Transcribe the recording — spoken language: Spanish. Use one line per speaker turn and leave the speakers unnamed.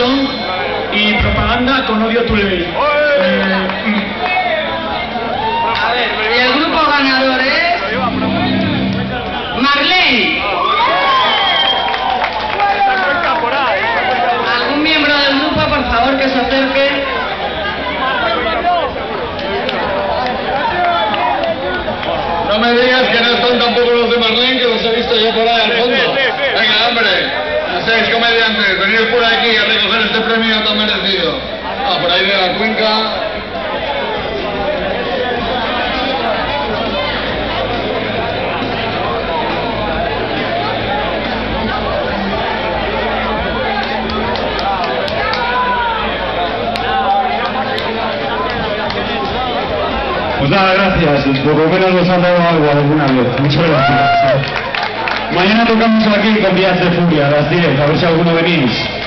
Song y Propaganda con Odio tu Ley.
A ver, y el grupo ganador es Marlenne. ¿Algún miembro del grupo, por favor, que se acerque?
No me digas que no están tampoco los de Marlenne, que los he visto yo por ahí al fondo. Venga, hombre, no seáis comediantes, venid por aquí a recoger este premio tan merecido. Ah, por ahí de la cuenca.
Pues nada, gracias. Por lo menos nos han dado algo alguna vez. Muchas gracias. Mañana tocamos aquí con Vías de Furia a las 10. A ver si alguno venís.